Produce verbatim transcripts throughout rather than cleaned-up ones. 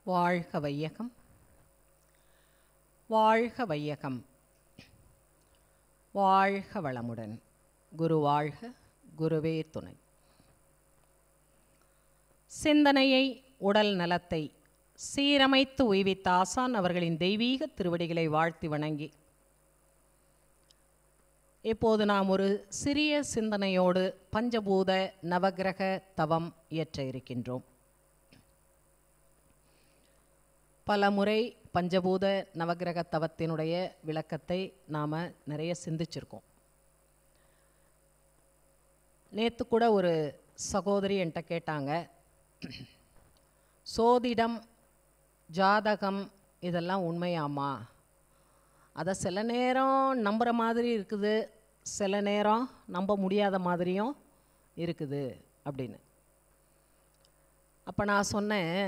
வாழ்க வையகம், வாழ்க வையகம், வாழ்க வளமுடன். குரு வாழ்க, குருவே துணை. சிந்தனையை, உடல் நலத்தை சீரமைத்து உய்வித்த ஆசான் அவர்களின் தெய்வீக திருவடிகளை வாழ்த்தி வணங்கி, இப்போது நாம் ஒரு சிறிய சிந்தனையோடு பஞ்சபூத நவகிரக தவம் இயற்ற இருக்கின்றோம். பல முறை பஞ்சபூத நவகிரக தவத்தினுடைய விளக்கத்தை நாம் நிறைய சிந்திச்சிருக்கோம். நேற்று கூட ஒரு சகோதரி என்கிட்ட கேட்டாங்க, சோதிடம், ஜாதகம் இதெல்லாம் உண்மையாமா? அதை சில நேரம் நம்புகிற மாதிரி இருக்குது, சில நேரம் நம்ப முடியாத மாதிரியும் இருக்குது அப்படின்னு. அப்போ நான் சொன்னேன்,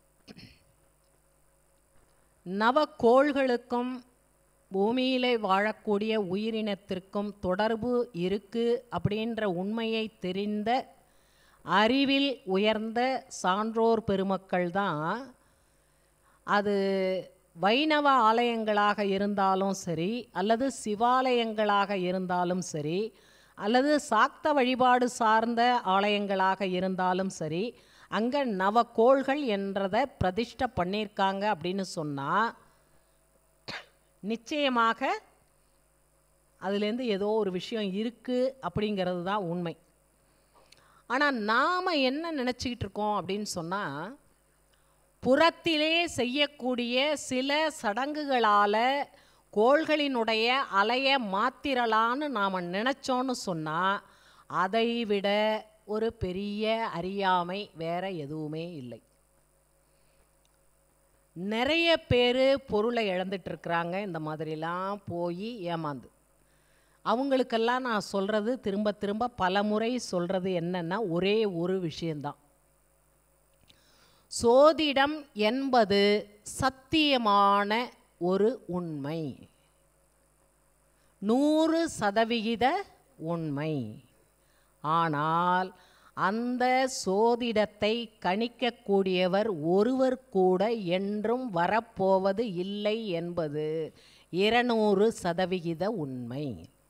நவக்கோள்களுக்கும் பூமியிலே வாழக்கூடிய உயிரினத்திற்கும் தொடர்பு இருக்குது அப்படின்ற உண்மையை தெரிந்த அறிவில் உயர்ந்த சான்றோர் பெருமக்கள் தான் அது வைணவ ஆலயங்களாக இருந்தாலும் சரி, அல்லது சிவாலயங்களாக இருந்தாலும் சரி, அல்லது சாக்த வழிபாடு சார்ந்த ஆலயங்களாக இருந்தாலும் சரி, அங்கே நவக்கோள்கள் என்றதை பிரதிஷ்டை பண்ணியிருக்காங்க அப்படின்னு சொன்னால் நிச்சயமாக அதுலேருந்து ஏதோ ஒரு விஷயம் இருக்குது அப்படிங்கிறது தான் உண்மை. ஆனால் நாம் என்ன நினச்சிக்கிட்டு இருக்கோம் அப்படின்னு சொன்னால், புறத்திலே செய்யக்கூடிய சில சடங்குகளால் கோள்களினுடைய அலையை மாத்திரலான்னு நாம் நினச்சோன்னு சொன்னால் அதை விட ஒரு பெரிய அறியாமை வேற எதுவுமே இல்லை. நிறைய பேர் பொருளை இழந்துட்டுருக்குறாங்க இந்த மாதிரிலாம் போய் ஏமாந்து. அவங்களுக்கெல்லாம் நான் சொல்கிறது, திரும்ப திரும்ப பல முறை சொல்கிறது என்னன்னா, ஒரே ஒரு விஷயந்தான். சோதிடம் என்பது சத்தியமான ஒரு உண்மை, நூறு சதவிகித உண்மை. ஆனால் அந்த சோதிடத்தை கணிக்கக்கூடியவர் ஒருவர் கூட என்றும் வரப்போவது இல்லை என்பது இருநூறு சதவிகித உண்மை.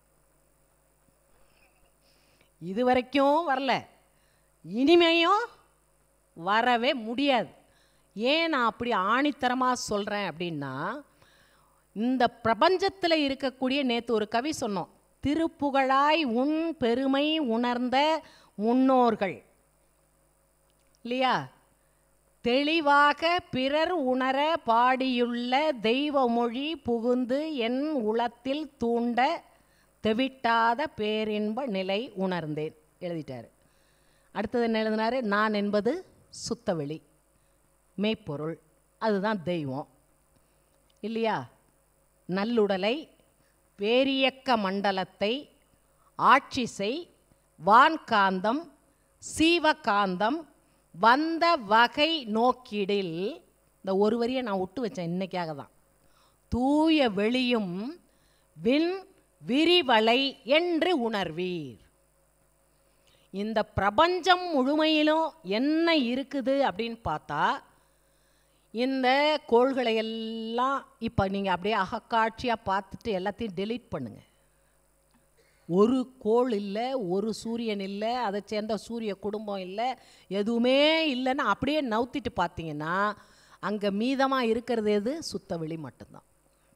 இதுவரைக்கும் வரல, இனிமையும் வரவே முடியாது. ஏன் நான் அப்படி ஆணித்தரமாக சொல்கிறேன் அப்படின்னா, இந்த பிரபஞ்சத்தில் இருக்கக்கூடிய, நேற்று ஒரு கவி சொன்னோம், திருப்புகழாய் உன் பெருமை உணர்ந்த முன்னோர்கள் இல்லையா, தெளிவாக பிறர் உணர பாடியுள்ள தெய்வ மொழி புகுந்து என் உளத்தில் தூண்ட தெவிட்டாத பேரின்ப நிலை உணர்ந்தேன் எழுதிட்டார். அடுத்தது என்ன எழுதினார்? நான் என்பது சுத்தவெளி, மெய்ப்பொருள், அதுதான் தெய்வம் இல்லையா. நல்லுடலை, பேரியக்க மண்டலத்தை, ஆட்சிசை, வான்காந்தம், சீவகாந்தம் வந்த வகை நோக்கிடில், இந்த ஒரு வரியை நான் விட்டு வச்சேன் இன்னைக்காக தான், தூய வெளியும் விண் விரிவலை என்று உணர்வீர். இந்த பிரபஞ்சம் முழுமையிலும் என்ன இருக்குது அப்படின்னு பார்த்தா, இந்த கோள்களை எல்லாம் இப்போ நீங்கள் அப்படியே அகக்காட்சியாக பார்த்துட்டு எல்லாத்தையும் டெலீட் பண்ணுங்கள். ஒரு கோள் இல்லை, ஒரு சூரியன் இல்லை, அதை சேர்ந்த சூரிய குடும்பம் இல்லை, எதுவுமே இல்லைன்னு அப்படியே நவுத்திட்டு பார்த்தீங்கன்னா அங்கே மீதமாக இருக்கிறது எது? சுத்த வெளி மட்டும்தான்.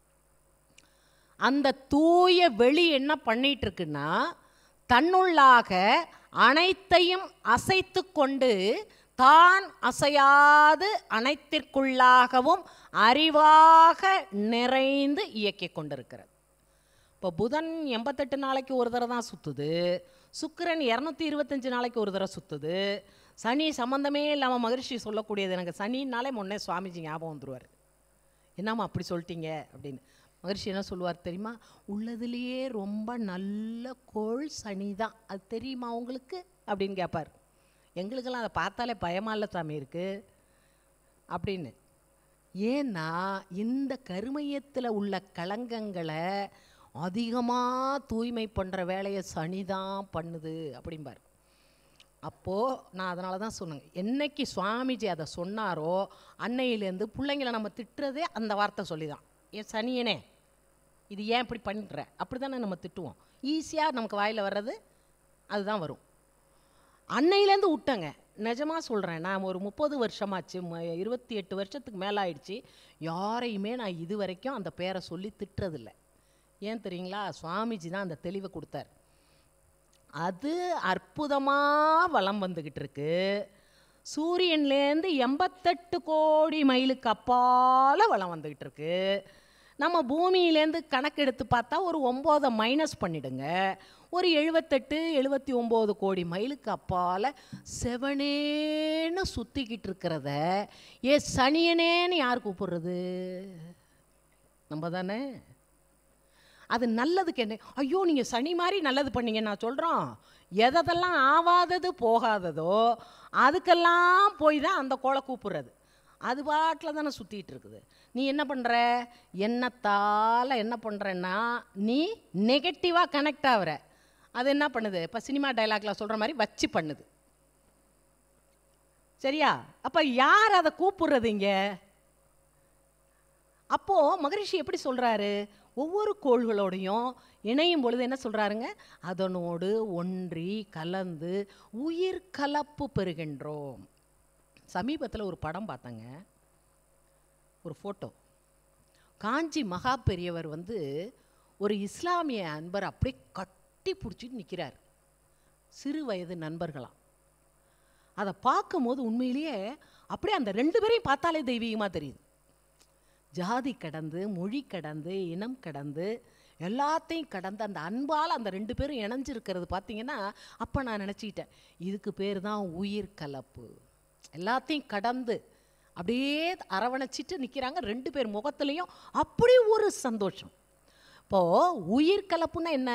அந்த தூய வெளி என்ன பண்ணிட்டு இருக்குன்னா, தன்னுள்ளாக அனைத்தையும் அசைத்து கொண்டு தான் அசையாது அனைத்திற்குள்ளாகவும் அறிவாக நிறைந்து இயக்கி கொண்டிருக்கிறது. இப்போ புதன் எண்பத்தெட்டு நாளைக்கு ஒரு தடவை தான் சுற்றுது, சுக்கிரன் இரநூத்தி இருபத்தஞ்சி நாளைக்கு ஒரு தடவை சுற்றுது, சனி சம்மந்தமே இல்லாமல் மகரிஷி சொல்லக்கூடியது, எனக்கு சனினாலே முன்னே சுவாமிஜி ஞாபகம் வந்துடுவார், என்னம்மா அப்படி சொல்லிட்டீங்க அப்படின்னு. மகரிஷி என்ன சொல்லுவார் தெரியுமா? உள்ளதுலேயே ரொம்ப நல்ல கோள் சனி தான், அது தெரியுமா உங்களுக்கு அப்படின்னு கேட்பார். எங்களுக்கெல்லாம் அதை பார்த்தாலே பயமா இல்லை சாமி இருக்குது அப்படின்னு. ஏன்னா இந்த கருமையத்தில் உள்ள களங்கங்களை அதிகமாக தூய்மை பண்ணுற வேலையை சனி தான் பண்ணுது அப்படிம்பார். அப்போது நான் அதனால தான் சொன்னேன், என்னைக்கு சுவாமிஜி அதை சொன்னாரோ அன்னையிலேருந்து பிள்ளைங்களை நம்ம திட்டுறதே அந்த வார்த்தை சொல்லி தான். ஏன் சனியனே இது ஏன் இப்படி பண்ணுற, அப்படி தானே நம்ம திட்டுவோம். ஈஸியாக நமக்கு வாயில் வர்றது அதுதான் வரும். அன்னையிலேருந்து விட்டங்க. நிஜமாக சொல்கிறேன், நான் ஒரு முப்பது வருஷமாச்சு, இருபத்தி எட்டு வருஷத்துக்கு மேலே ஆயிடுச்சு, யாரையுமே நான் இது வரைக்கும் அந்த பேரை சொல்லி திட்டுறதில்லை. ஏன் தெரியுங்களா? சுவாமிஜி தான் அந்த தெளிவை கொடுத்தார். அது அற்புதமாக வலம் வந்துக்கிட்டு இருக்கு. சூரியன்லேருந்து எண்பத்தெட்டு கோடி மைலுக்கு அப்பால் வலம் வந்துக்கிட்டு இருக்கு. நம்ம பூமியிலேருந்து கணக்கெடுத்து பார்த்தா ஒரு ஒம்போதை மைனஸ் பண்ணிடுங்க, ஒரு எழுபத்தெட்டு எழுபத்தி ஒம்பது கோடி மைலுக்கு அப்பால் செவனேன்னு சுற்றிக்கிட்டு இருக்கிறத ஏ சனியனேன்னு யார் கூப்பிடுறது? நம்ம தானே. அது நல்லதுக்கு என்ன? ஐயோ நீங்கள் சனி மாதிரி நல்லது பண்ணீங்க நான் சொல்கிறோம். எதெல்லாம் ஆவாதது போகாததோ அதுக்கெல்லாம் போய் தான் அந்த கோளை கூப்பிடுறது. அது பாட்டில் தானே சுற்றிட்டு இருக்குது. நீ என்ன பண்ணுற? எண்ணத்தால் என்ன பண்ணுறன்னா நீ நெகட்டிவாக கனெக்ட் ஆகிற. அது என்ன பண்ணுது? இப்போ சினிமா டைலாக்ல சொல்கிற மாதிரி வச்சு பண்ணுது. சரியா? அப்போ யார் அதை கூப்பிடுறது இங்கே? அப்போது மகரிஷி எப்படி சொல்கிறாரு? ஒவ்வொரு கோள்களோடையும் இணையும் பொழுது என்ன சொல்கிறாருங்க? அதனோடு ஒன்றி கலந்து உயிர் கலப்பு பெறுகின்றோம். சமீபத்தில் ஒரு படம் பார்த்தங்க, ஒரு ஃபோட்டோ. காஞ்சி மகா பெரியவர் வந்து ஒரு இஸ்லாமிய அன்பர் அப்படியே கட்டி பிடிச்சிட்டு நிற்கிறார், சிறு வயது நண்பர்களாம். அதை பார்க்கும்போது உண்மையிலேயே அப்படியே அந்த ரெண்டு பேரையும் பார்த்தாலே தெய்வீகமாக தெரியுது. ஜாதி கடந்து, மொழி கடந்து, இனம் கடந்து, எல்லாத்தையும் கடந்து அந்த அன்பால் அந்த ரெண்டு பேரும் இணைஞ்சிருக்கிறது பார்த்தீங்கன்னா, அப்போ நான் நினச்சிக்கிட்டேன், இதுக்கு பேர் தான் உயிர் கலப்பு. எல்லாத்தையும் கடந்து அப்படியே அரவணைச்சிட்டு நிற்கிறாங்க ரெண்டு பேர் முகத்துலேயும் அப்படி ஒரு சந்தோஷம். இப்போது உயிர் கலப்புன்னா என்ன?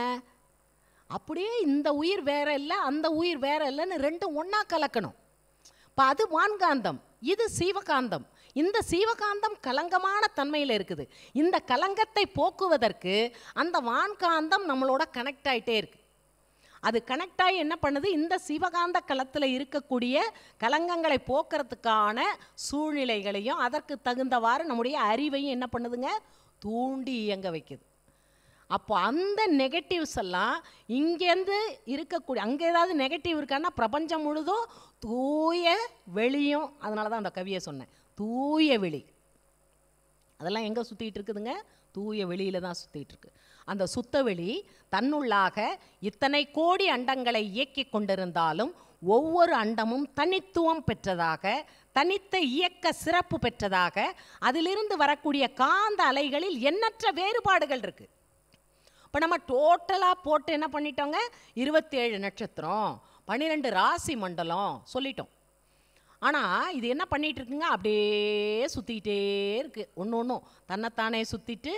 அப்படியே இந்த உயிர் வேற இல்லை, அந்த உயிர் வேற இல்லைன்னு ரெண்டும் ஒன்றா கலக்கணும். இப்போ அது வான்காந்தம், இது சீவகாந்தம். இந்த சீவகாந்தம் கலங்கமான தன்மையில் இருக்குது. இந்த கலங்கத்தை போக்குவதற்கு அந்த வான்காந்தம் நம்மளோட கனெக்ட் ஆகிட்டே இருக்கு. அது கனெக்ட் ஆகி என்ன பண்ணுது? இந்த சிவகாந்த களத்தில் இருக்கக்கூடிய கலங்கங்களை போக்குறதுக்கான சூழ்நிலைகளையும் அதற்கு தகுந்தவாறு நம்முடைய அறிவையும் என்ன பண்ணுதுங்க? தூண்டி இயங்க வைக்குது. அப்போ அந்த நெகட்டிவ்ஸ் எல்லாம் இங்கேருந்து இருக்கக்கூடிய, அங்கே ஏதாவது நெகட்டிவ் இருக்கான்னா பிரபஞ்சம் முழுதும் தூய வெளியும். அதனால தான் அந்த கவியை சொன்னேன், தூய வெளி. அதெல்லாம் எங்கே சுற்றிட்டு இருக்குதுங்க? தூய வெளியில் தான் சுற்றிட்டு இருக்கு. அந்த சுத்த வெளி தன்னுள்ளாக இத்தனை கோடி அண்டங்களை இயக்கி கொண்டிருந்தாலும் ஒவ்வொரு அண்டமும் தனித்துவம் பெற்றதாக, தனித்த இயக்க சிறப்பு பெற்றதாக, அதிலிருந்து வரக்கூடிய காந்த அலைகளில் எண்ணற்ற வேறுபாடுகள் இருக்குது. இப்போ நம்ம டோட்டலாக போட்டு என்ன பண்ணிட்டோங்க? இருபத்தி ஏழு நட்சத்திரம், பன்னிரெண்டு ராசி மண்டலம் சொல்லிட்டோம். ஆனால் இது என்ன பண்ணிகிட்டு இருக்குங்க? அப்படியே சுற்றிக்கிட்டே இருக்குது. ஒன்று ஒன்றும் தன்னைத்தானே சுற்றிட்டு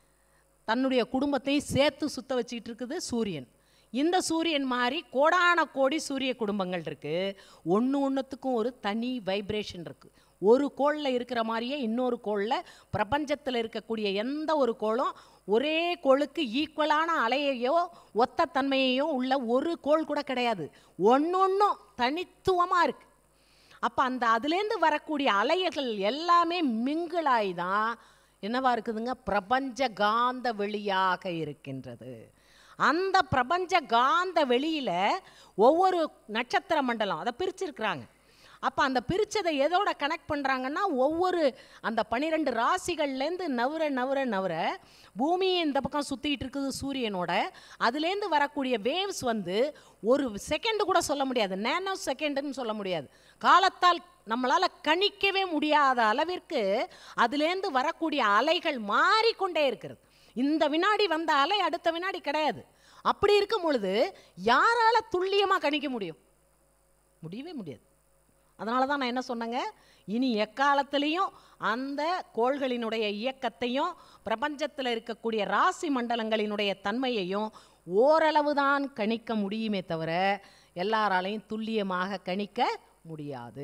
தன்னுடைய குடும்பத்தையும் சேர்த்து சுற்ற வச்சுக்கிட்டு இருக்குது சூரியன். இந்த சூரியன் மாதிரி கோடான கோடி சூரிய குடும்பங்கள் இருக்குது. ஒன்று ஒன்றுத்துக்கும் ஒரு தனி வைப்ரேஷன் இருக்குது. ஒரு கோளில் இருக்கிற மாதிரியே இன்னொரு கோளில் பிரபஞ்சத்தில் இருக்கக்கூடிய எந்த ஒரு கோளும் ஒரே கோளுக்கு ஈக்குவலான அலையையோ ஒத்த தன்மையையோ உள்ள ஒரு கோள் கூட கிடையாது. ஒன்று ஒன்றும் தனித்துவமாக இருக்குது. அப்போ அந்த அதுலேருந்து வரக்கூடிய அலைகள் எல்லாமே மிங்கிளாய் தான் என்னவா இருக்குதுங்க? பிரபஞ்ச காந்த வெளியாக இருக்கின்றது. அந்த பிரபஞ்ச காந்த வெளியில் ஒவ்வொரு நட்சத்திர மண்டலம் அதை பிரிச்சிருக்கிறாங்க. அப்போ அந்த பிரித்ததை எதோட கனெக்ட் பண்ணுறாங்கன்னா, ஒவ்வொரு அந்த பன்னிரெண்டு ராசிகள்லேருந்து நவர நவர நவர பூமி இந்த பக்கம் சுற்றிக்கிட்டு இருக்குது சூரியனோட. அதுலேருந்து வரக்கூடிய வேவ்ஸ் வந்து ஒரு செகண்டு கூட சொல்ல முடியாது, நேனோ செகண்டுன்னு சொல்ல முடியாது, காலத்தால் நம்மளால் கணிக்கவே முடியாத அளவிற்கு அதுலேருந்து வரக்கூடிய அலைகள் மாறிக்கொண்டே இருக்கிறது. இந்த வினாடி வந்த அலை அடுத்த வினாடி கிடையாது. அப்படி இருக்கும் பொழுது யாரால் துல்லியமாக கணிக்க முடியும்? முடியவே முடியாது. அதனால தான் நான் என்ன சொன்னேங்க, இனி எக்காலத்திலையும் அந்த கோள்களினுடைய இயக்கத்தையும் பிரபஞ்சத்தில் இருக்கக்கூடிய ராசி மண்டலங்களினுடைய தன்மையையும் ஓரளவு தான் கணிக்க முடியுமே தவிர எல்லாராலையும் துல்லியமாக கணிக்க முடியாது.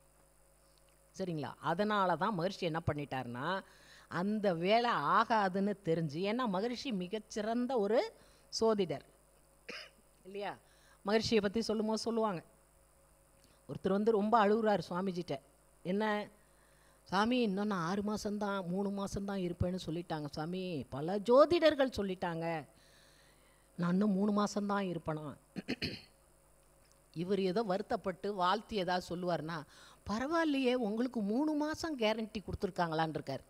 சரிங்களா? அதனால தான் மகரிஷி என்ன பண்ணிட்டாருன்னா, அந்த வேலை ஆகாதுன்னு தெரிஞ்சு, ஏன்னா மகரிஷி மிகச்சிறந்த ஒரு சோதிடர் இல்லையா? மகரிஷியை பற்றி சொல்லும்போது சொல்லுவாங்க, ஒருத்தர் வந்து ரொம்ப அழுகுறாரு சுவாமிஜிட்ட. என்ன சாமி, இன்னும் நான் ஆறு மாதம்தான் மூணு மாதம்தான் இருப்பேன்னு சொல்லிட்டாங்க சாமி, பல ஜோதிடர்கள் சொல்லிட்டாங்க, நான் இன்னும் மூணு மாதம்தான் இருப்பேனா. இவர் ஏதோ வருத்தப்பட்டு வாழ்த்தி ஏதாவது சொல்லுவார்னா, பரவாயில்லையே உங்களுக்கு மூணு மாதம் கேரண்டி கொடுத்துருக்காங்களான் இருக்கார்.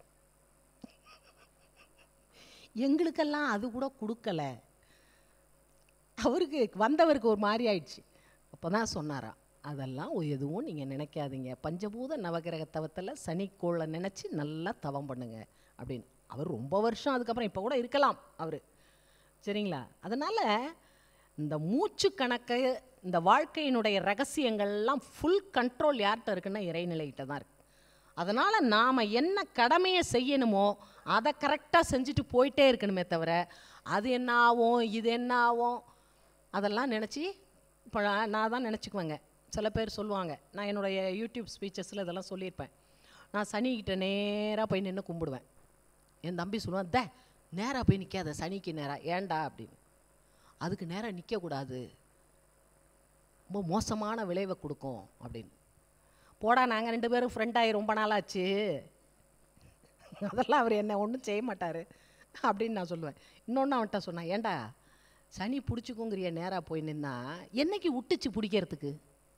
எங்களுக்கெல்லாம் அது கூட கொடுக்கல. அவருக்கு வந்தவருக்கு ஒரு மாதிரி ஆயிடுச்சு. அப்போ தான் சொன்னாரா, அதெல்லாம் எதுவும் நீங்கள் நினைக்காதீங்க, பஞ்சபூத நவகிரக தவத்தில் சனிக்கோளை நினச்சி நல்லா தவம் பண்ணுங்க அப்படின்னு. அவர் ரொம்ப வருஷம் அதுக்கப்புறம் இப்போ கூட இருக்கலாம் அவர், சரிங்களா. அதனால் இந்த மூச்சு கணக்கு, இந்த வாழ்க்கையினுடைய ரகசியங்கள்லாம் ஃபுல் கண்ட்ரோல் யார்கிட்ட இருக்குன்னா இறைநிலைகிட்ட தான் இருக்குது. அதனால் நாம் என்ன கடமையை செய்யணுமோ அதை கரெக்டாக செஞ்சுட்டு போயிட்டே இருக்கணுமே தவிர, அது என்ன ஆகும் இது என்ன ஆகும் அதெல்லாம் நினச்சி இப்போ நான் தான் நினச்சிக்குவேங்க. சில பேர் சொல்லுவாங்க, நான் என்னுடைய யூடியூப் ஸ்பீச்சஸில் இதெல்லாம் சொல்லியிருப்பேன், நான் சனிக்கிட்ட நேராக போய் நின்று கும்பிடுவேன். என் தம்பி சொல்லுவான், த நேராக போய் நிற்காத சனிக்கு நேராக, ஏண்டா அப்படின்னு. அதுக்கு நேராக நிற்கக்கூடாது, ரொம்ப மோசமான விளைவை கொடுக்கும் அப்படின்னு. போடா, நாங்கள் ரெண்டு பேரும் ஃப்ரெண்டாகி ரொம்ப நாளாச்சு, அதெல்லாம் அவர் என்ன ஒன்றும் செய்ய மாட்டார் அப்படின்னு நான் சொல்லுவேன். இன்னொன்று அவன்கிட்ட சொன்னேன், ஏண்டா சனி பிடிச்சிக்குங்கிறிய நேராக போய் நின்னா என்னைக்கு விட்டுச்சு பிடிக்கிறதுக்கு?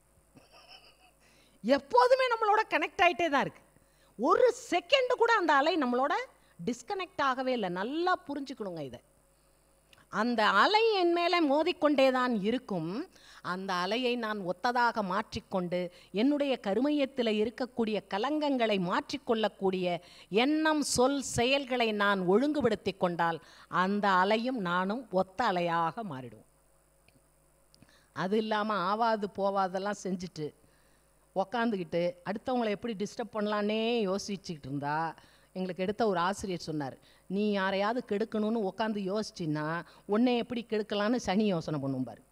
எப்போதுமே நம்மளோட கனெக்ட் ஆகிட்டே தான் இருக்குது. ஒரு செகண்டு கூட அந்த அலை நம்மளோட டிஸ்கனெக்ட் ஆகவே இல்லை. நல்லா புரிஞ்சுக்கணுங்க இதை. அந்த அலை என் மேலே மோதிக்கொண்டே தான் இருக்கும். அந்த அலையை நான் ஒத்ததாக மாற்றிக்கொண்டு என்னுடைய கருமையத்தில் இருக்கக்கூடிய கலங்கங்களை மாற்றிக்கொள்ளக்கூடிய எண்ணம், சொல், செயல்களை நான் ஒழுங்குபடுத்தி கொண்டால் அந்த அலையும் நானும் ஒத்த அலையாக மாறிடுவோம். அது இல்லாமல் ஆவாது போவாதெல்லாம் செஞ்சுட்டு உக்காந்துக்கிட்டு அடுத்தவங்களை எப்படி டிஸ்டர்ப் பண்ணலான்னே யோசிச்சுக்கிட்டு இருந்தா, எங்களுக்கு எடுத்த ஒரு ஆசிரியர் சொன்னார், நீ யாரையாவது கெடுக்கணும்னு உட்காந்து யோசிச்சின்னா உன்னை எப்படி கெடுக்கலான்னு சனி யோசனை பண்ணும்பார்.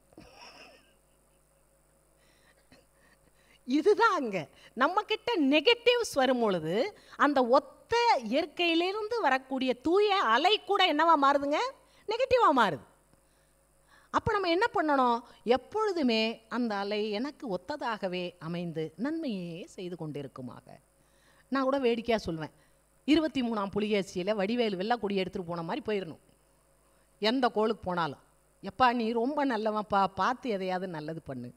இதுதான் அங்கே நம்மக்கிட்ட நெகட்டிவ்ஸ் வரும் பொழுது அந்த ஒத்த இயற்கையிலிருந்து வரக்கூடிய தூய அலை கூட என்னவா மாறுதுங்க? நெகட்டிவாக மாறுது. அப்போ நம்ம என்ன பண்ணணும்? எப்பொழுதுமே அந்த அலை எனக்கு ஒத்ததாகவே அமைந்து நன்மையே செய்து கொண்டிருக்குமாக. நான் கூட வேடிக்கையாக சொல்லுவேன், இருபத்தி மூணாம் புலிகேசியில் வடிவேலு வெள்ளைக்கொடி எடுத்துகிட்டு போன மாதிரி போயிடணும். எந்த கோளுக்கு போனாலும், எப்பா நீ ரொம்ப நல்லவன்ப்பா, பார்த்து எதையாவது நல்லது பண்ணு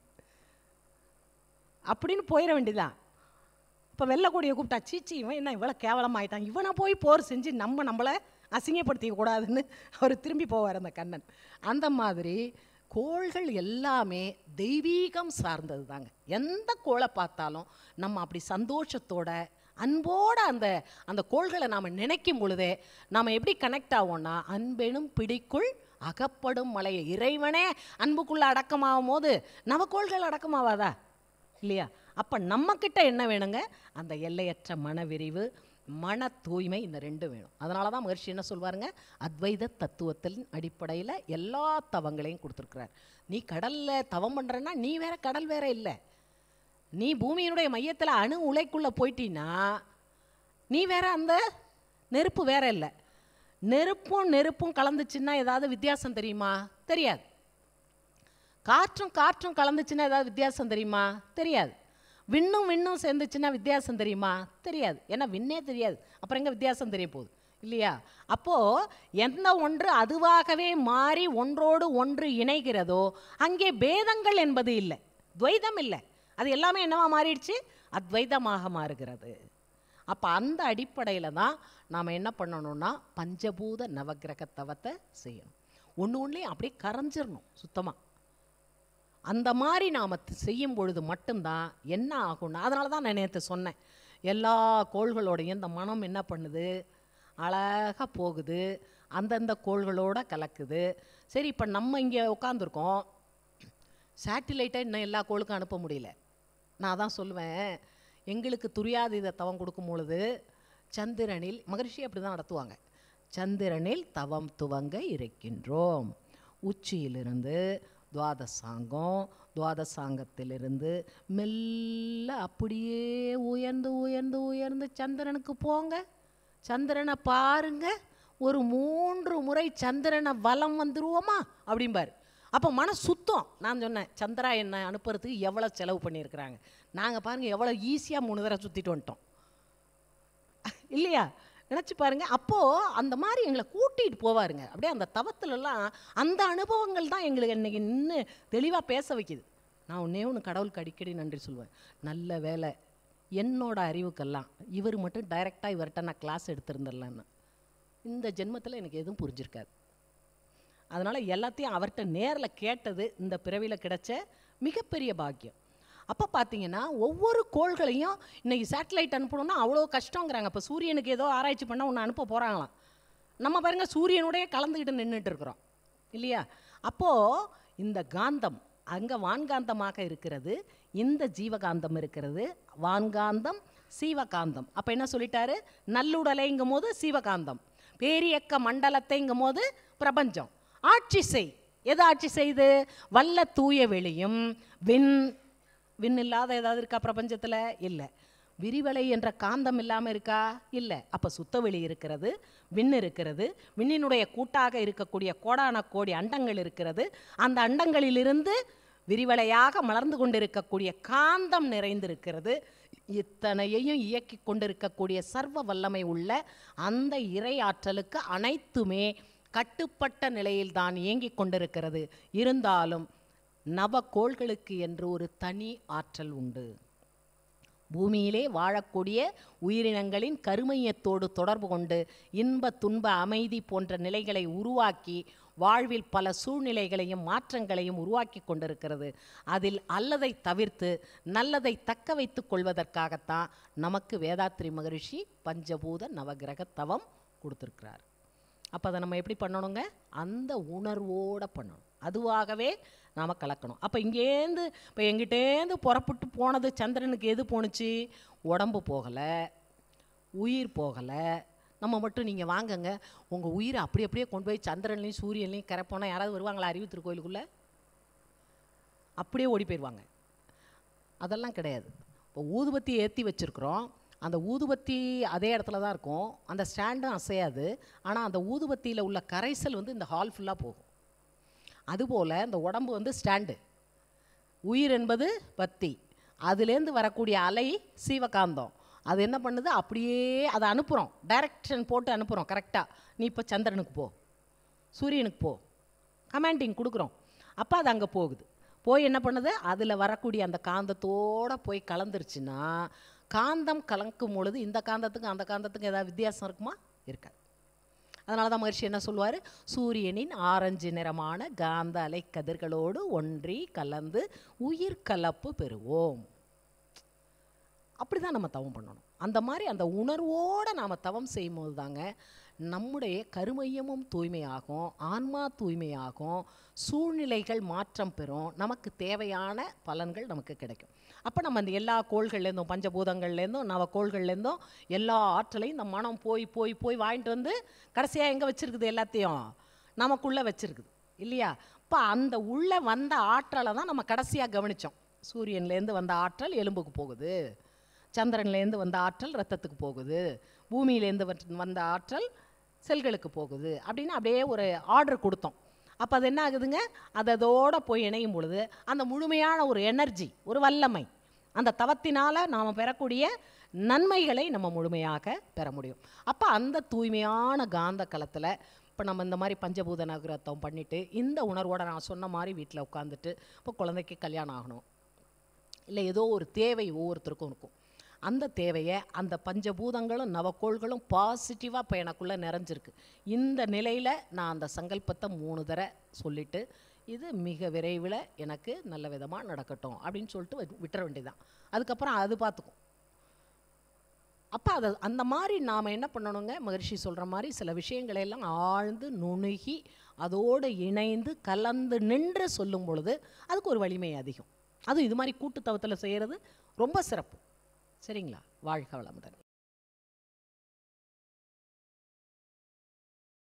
அப்படின்னு போயிட வேண்டியதான். இப்போ வெள்ளைக்கொடியை கூப்பிட்டா, சீச்சி இவன் என்ன இவ்வளோ கேவலமாயிட்டான், இவனை போய் போர் செஞ்சு நம்ம நம்மளை அசிங்கப்படுத்திக்க கூடாதுன்னு அவர் திரும்பி போவார் அந்த கண்ணன். அந்த மாதிரி கோள்கள் எல்லாமே தெய்வீகம் சார்ந்தது தாங்க. எந்த கோளை பார்த்தாலும் நம்ம அப்படி சந்தோஷத்தோட அன்போட அந்த அந்த கோள்களை நாம் நினைக்கும் பொழுதே நாம் எப்படி கனெக்ட் ஆகும்னா, அன்பெனும் பிடிக்குள் அகப்படும் மலையை, இறைவனே அன்புக்குள்ளே அடக்கமாகும் போது நவ கோள்கள் அடக்கமாவாதா இல்லையா? அப்போ நம்மக்கிட்ட என்ன வேணுங்க? அந்த எல்லையற்ற மனவிரிவு, மன தூய்மை, இந்த ரெண்டும் வேணும். அதனால தான் மகர்ஷி என்ன சொல்வாருங்க, அத்வைத தத்துவத்தின் அடிப்படையில் எல்லா தவங்களையும் கொடுத்துருக்குறார். நீ கடலில் தவம் பண்ணுறன்னா நீ வேற கடல் வேற இல்லை. நீ பூமியினுடைய மையத்தில் அணு உலைக்குள்ளே போயிட்டீன்னா நீ வேற, அந்த நெருப்பு வேற இல்லை. நெருப்பும் நெருப்பும் கலந்துச்சுன்னா ஏதாவது வித்தியாசம் தெரியுமா? தெரியாது. காற்றும் காற்றும் கலந்துச்சுன்னா ஏதாவது வித்தியாசம் தெரியுமா? தெரியாது. விண்ணும் விண்ணும் சேர்ந்துச்சுன்னா வித்தியாசம் தெரியுமா? தெரியாது. ஏன்னா விண்ணே தெரியாது, அப்புறம் எங்கே வித்தியாசம் தெரிய போகுது இல்லையா? அப்போது எந்த ஒன்று அதுவாகவே மாறி ஒன்றோடு ஒன்று இணைகிறதோ அங்கே பேதங்கள் என்பது இல்லை, துவைதம் இல்லை. அது எல்லாமே என்னவா மாறிடுச்சு? அத்வைதமாக மாறுகிறது. அப்போ அந்த அடிப்படையில் தான் நாம் என்ன பண்ணணும்னா பஞ்சபூத நவகிரக தவத்தை செய்யணும். ஒன்று ஒன்றுலையும் அப்படியே கரைஞ்சிடணும் சுத்தமாக. அந்த மாதிரி நாம் செய்யும் பொழுது மட்டும்தான் என்ன ஆகும்னா, அதனால தான் நான் நேற்று சொன்னேன், எல்லா கோள்களோடையும் இந்த மனம் என்ன பண்ணுது, அழகாக போகுது, அந்தந்த கோள்களோட கலக்குது. சரி, இப்போ நம்ம இங்கே உட்காந்துருக்கோம், சேட்டிலைட்டை இன்னும் எல்லா கோளுக்கும் அனுப்ப முடியல. நான் தான் சொல்லுவேன், எங்களுக்கு துரியாதீத தவம் கொடுக்கும் பொழுது சந்திரனில், மகரிஷி அப்படி தான் நடத்துவாங்க, சந்திரனில் தவம் துவங்க இருக்கின்றோம், உச்சியிலிருந்து துவாதசாங்கம், துவாதசாங்கத்திலிருந்து மெல்ல அப்படியே உயர்ந்து உயர்ந்து உயர்ந்து சந்திரனுக்கு போங்க, சந்திரனை பாருங்க, ஒரு மூன்று முறை சந்திரனை வலம் வந்துருவோமா அப்படிம்பார். அப்போ மன சுத்தம். நான் சொன்னேன் சந்திராயனை அனுப்புறதுக்கு எவ்வளோ செலவு பண்ணியிருக்கிறாங்க, நாங்கள் பாருங்கள் எவ்வளோ ஈஸியாக மூணு தடவை சுற்றிட்டு வந்துட்டோம் இல்லையா? நினச்சி பாருங்க. அப்போது அந்த மாதிரி எங்களை கூட்டிகிட்டு போவாருங்க. அப்படியே அந்த தவத்துலலாம் அந்த அனுபவங்கள் தான் எங்களுக்கு இன்றைக்கி நின்று தெளிவாக பேச வைக்கிது. நான் ஒன்றே ஒன்று கடவுளுக்கு அடிக்கடி நன்றி சொல்லுவேன். நல்ல வேலை என்னோட அறிவுக்கெல்லாம் இவர் மட்டும் டைரெக்டாக இவர்கிட்ட நான் கிளாஸ் எடுத்திருந்துடலான்னு. இந்த ஜென்மத்தில் எனக்கு எதுவும் புரிஞ்சிருக்காது. அதனால் எல்லாத்தையும் அவர்கிட்ட நேரில் கேட்டது இந்த பிறவியில் கிடைச்ச மிகப்பெரிய பாக்கியம். அப்போ பார்த்தீங்கன்னா ஒவ்வொரு கோள்களையும் இன்றைக்கி சேட்டலைட் அனுப்பணும்னா அவ்வளோ கஷ்டங்கிறாங்க. இப்போ சூரியனுக்கு ஏதோ ஆராய்ச்சி பண்ணால் ஒன்று அனுப்ப போகிறாங்களாம். நம்ம பாருங்கள் சூரியனுடைய கலந்துக்கிட்டு நின்றுட்டு இருக்கிறோம் இல்லையா? அப்போது இந்த காந்தம் அங்கே வான்காந்தமாக இருக்கிறது, இந்த ஜீவகாந்தம் இருக்கிறது. வான்காந்தம் சீவகாந்தம். அப்போ என்ன சொல்லிட்டாரு? நல்லுடலைங்கும் போது சீவகாந்தம், பேரியக்க மண்டலத்தைங்கும் போது பிரபஞ்சம். ஆட்சி செய். எது ஆட்சி செய்து? வல்ல தூய வெளியும் விண். விண் இல்லாத ஏதாவது இருக்கா பிரபஞ்சத்தில்? இல்லை. விரிவலை என்ற காந்தம் இல்லாமல் இருக்கா? இல்லை. அப்போ சுத்தவெளி இருக்கிறது, விண் இருக்கிறது, விண்ணினுடைய கூட்டாக இருக்கக்கூடிய கோடான கோடி அண்டங்கள் இருக்கிறது. அந்த அண்டங்களிலிருந்து விரிவலையாக மலர்ந்து கொண்டிருக்கக்கூடிய காந்தம் நிறைந்திருக்கிறது. இத்தனையையும் இயக்கி கொண்டிருக்கக்கூடிய சர்வ வல்லமை உள்ள அந்த இறை ஆற்றலுக்கு அனைத்துமே கட்டுப்பட்ட நிலையில்தான் இயங்கிக் கொண்டிருக்கிறது. இருந்தாலும் நவக்கோள்களுக்கு என்று ஒரு தனி ஆற்றல் உண்டு. பூமியிலே வாழக்கூடிய உயிரினங்களின் கருமையத்தோடு தொடர்பு கொண்டு இன்ப துன்ப அமைதி போன்ற நிலைகளை உருவாக்கி வாழ்வில் பல சூழ்நிலைகளையும் மாற்றங்களையும் உருவாக்கி கொண்டிருக்கிறது. அதில் அல்லதை தவிர்த்து நல்லதை தக்க வைத்து கொள்வதற்காகத்தான் நமக்கு வேதாத்ரி மகரிஷி பஞ்சபூத நவகிரக தவம் கொடுத்துருக்கிறார். அப்போ அதை நம்ம எப்படி பண்ணணுங்க? அந்த உணர்வோடு பண்ணணும். அதுவாகவே நாம் கலக்கணும். அப்போ இங்கேருந்து இப்போ எங்கிட்டேருந்து புறப்பட்டு போனது சந்திரனுக்கு எது போணுச்சு? உடம்பு போகலை, உயிர் போகலை. நம்ம மட்டும் நீங்கள் வாங்கங்க உங்கள் உயிரை அப்படி அப்படியே கொண்டு போய் சந்திரன்லையும் சூரியன்லையும் கரைப்போனால் யாராவது வருவாங்களா அறிவு திருக்கோயிலுக்குள்ளே? அப்படியே ஓடி போயிடுவாங்க. அதெல்லாம் கிடையாது. இப்போ ஊதுபத்தி ஏற்றி வச்சுருக்குறோம். அந்த ஊதுபத்தி அதே இடத்துல தான் இருக்கும், அந்த ஸ்டாண்டும் அசையாது. ஆனால் அந்த ஊதுபத்தியில் உள்ள கரைசல் வந்து இந்த ஹால் ஃபுல்லாக போகும். அதுபோல் இந்த உடம்பு வந்து ஸ்டாண்டு, உயிர் என்பது பத்தி, அதுலேருந்து வரக்கூடிய அலை சீவகாந்தம். அது என்ன பண்ணுது? அப்படியே அதை அனுப்புகிறோம், டைரக்ஷன் போட்டு அனுப்புகிறோம். கரெக்டாக நீ இப்போ சந்திரனுக்கு போ, சூரியனுக்கு போ, கமாண்டிங் கொடுக்குறோம். அப்போ அது அங்கே போகுது. போய் என்ன பண்ணுது? அதில் வரக்கூடிய அந்த காந்தத்தோடு போய் கலந்துருச்சுன்னா, காந்தம் கலக்கும் பொழுது இந்த காந்தத்துக்கும் அந்த காந்தத்துக்கும் ஏதாவது வித்தியாசம் இருக்குமா? இருக்காது. அதனால தான் மகர்ஷி என்ன சொல்லுவார்? சூரியனின் ஆரஞ்சு நிறமான காந்த அலை கதிர்களோடு ஒன்றி கலந்து உயிர் கலப்பு பெறுவோம். அப்படி தான் நம்ம தவம் பண்ணணும். அந்த மாதிரி அந்த உணர்வோடு நாம் தவம் செய்யும் போது தாங்க நம்முடைய கருமையமும் தூய்மையாகும், ஆன்மா தூய்மையாகும், சூழ்நிலைகள் மாற்றம் பெறும், நமக்கு தேவையான பலன்கள் நமக்கு கிடைக்கும். அப்போ நம்ம அந்த எல்லா கோள்கள்லேருந்தும் பஞ்சபூதங்கள்லேருந்தும் நவ கோள்கள்லேருந்தும் எல்லா ஆற்றலையும் இந்த மனம் போய் போய் போய் வாங்கிட்டு வந்து கடைசியாக எங்கே வச்சுருக்குது? எல்லாத்தையும் நமக்குள்ளே வச்சுருக்குது இல்லையா? இப்போ அந்த உள்ளே வந்த ஆற்றலை தான் நம்ம கடைசியாக கவனித்தோம். சூரியன்லேருந்து வந்த ஆற்றல் எலும்புக்கு போகுது, சந்திரன்லேருந்து வந்த ஆற்றல் ரத்தத்துக்கு போகுது, பூமியிலேருந்து வந்த ஆற்றல் செல்களுக்கு போகுது அப்படின்னு அப்படியே ஒரு ஆர்டர் கொடுத்தோம். அப்போ அது என்ன ஆகுதுங்க? அது அதோடு போய் இணையும் பொழுது அந்த முழுமையான ஒரு எனர்ஜி, ஒரு வல்லமை, அந்த தவத்தினால் நாம் பெறக்கூடிய நன்மைகளை நம்ம முழுமையாக பெற முடியும். அப்போ அந்த தூய்மையான காந்த களத்தில் இப்போ நம்ம இந்த மாதிரி பஞ்சபூத நவகிரகம் பண்ணிவிட்டு இந்த உணர்வோடு நான் சொன்ன மாதிரி வீட்டில் உட்காந்துட்டு இப்போ குழந்தைக்கு கல்யாணம் ஆகணும், இல்லை ஏதோ ஒரு தேவை ஒவ்வொருத்தருக்கும் இருக்கும். அந்த தேவையை அந்த பஞ்சபூதங்களும் நவக்கோள்களும் பாசிட்டிவாக இப்போ எனக்குள்ளே நிறைஞ்சிருக்கு. இந்த நிலையில் நான் அந்த சங்கல்பத்தை மூணு தடவை சொல்லிவிட்டு இது மிக விரைவில் எனக்கு நல்ல விதமாக நடக்கட்டும் அப்படின்னு சொல்லிட்டு விட்டுற வேண்டியதான். அதுக்கப்புறம் அது பார்த்துக்கும். அப்போ அதை அந்த மாதிரி நாம் என்ன பண்ணணுங்க? மகரிஷி சொல்கிற மாதிரி சில விஷயங்களையெல்லாம் ஆழ்ந்து நுணுகி அதோடு இணைந்து கலந்து நின்று சொல்லும் பொழுது அதுக்கு ஒரு வலிமை அதிகம். அதுவும் இது மாதிரி கூட்டுத்தவத்தில் செய்கிறது ரொம்ப சிறப்பு. சரிங்களா? வாழ்க வளமுடன்.